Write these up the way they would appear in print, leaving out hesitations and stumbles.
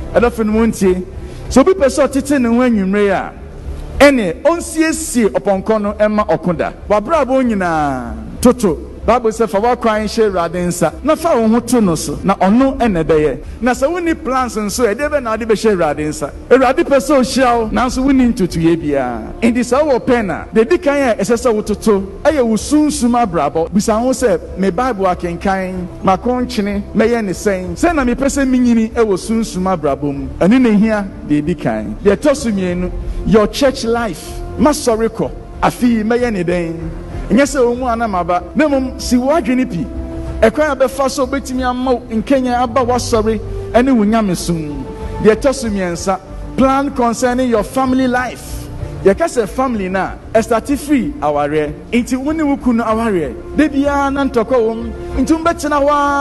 edafin muntie so bi person tete ne ho anwumre a ene onsiesie oponko emma okoda wabrabo nyina toto Bible says for what crying share radinsa na fa wo hoto no so na ono enebeye na se woni plans nso e debe na ade be share radinsa erade person hia na so woni ntutuye bia indi sa wo pena de dikan ya esese wototo eye wo sunsuma brabo bisa ho se me Bible akenkan makonchene meye ne sen se na me pese minyini e wo sunsuma brabo mu ani ne hia de dikan de tosumienu your church life masoriko afi meye ne den nyese omu anamaba nemum si wadwene pi ekwan abefa so betimi amma nkenya aba wasori ene wunyamesum de tosumiensa plan concerning your family life ye kase family na estati free aware inti woni wukunu aware de bia na ntoko wom inti mbetena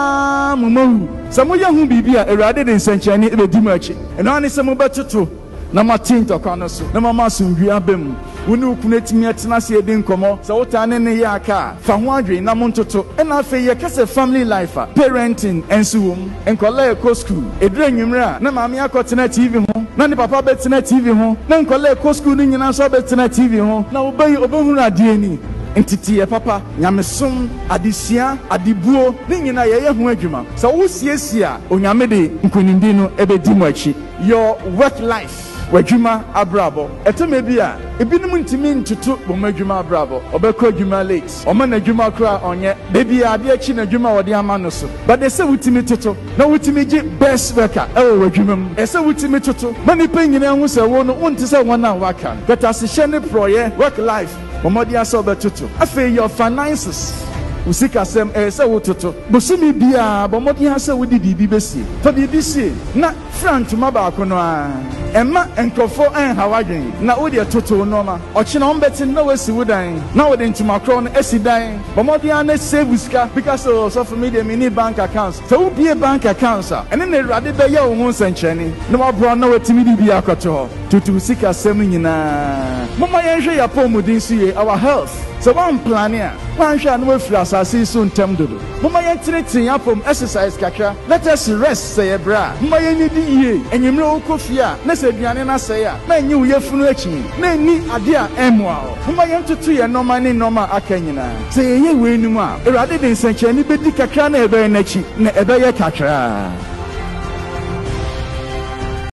wa mumahu samoya hu bibia erade de nsanchani ebedimu achi eno ani se mobetoto na matinto kwanoso na mama sumdua abem woni ukunetimi atena se edi nkomo se wotane ne ya aka fa ho adwe na montoto na afi ye kase family life parenting ensuwom enkola e school edre nwumra na maami akotena TV ho na ne papa betena TV ho na enkola e school ni nyina so betena TV ho na obehunu ade ani entiti papa nyamesom adisia adibuo ni nyina ye ho adwuma se wo siesia onyame de nkunindi no ebedi mu achi your work life wajuma abrabo eteme bia ebinum ntimi ntutu bomadwuma abrabo obekọ adwuma late omana adwuma kra onye bebi ade achi na adwuma wode ama no so but they say wutimi toto na wutimi gi best worker ewo wadwumam ese wutimi toto mani penyina hu se wo no wonte se wona waka but asihye ne proye work life bomodi asa obetoto afi your finances usika sem ese wototo bosumi bia bomodi asa wodi bibi besi fa bibi si na front maba akono a emma enkofo en hawadwen na wodi toto noma ochi na ombeti na wasi wudan na wodi ntuma kro no esidan bomodi ana save uska because so for me the mini bank accounts so wo bie bank accounts a ene ne rade be ya wo ho nsanchani na wabro na watimi di bia akoto tutu usika sem nyina mama yenhwe ya pomudin sie our health so one plan here one shall no free asase so ntem dodo mama yentintin yapom exercise kakra let us rest say bra mama yenidi ye enyimre okofia na se duane na say a na enyi uyefunu achi na ni ade a emwa mama yentutu ye normal ni normal akanyina say ye we enum a erade de nsanchani bedi kakra na ebe na achi na ebe ye kakra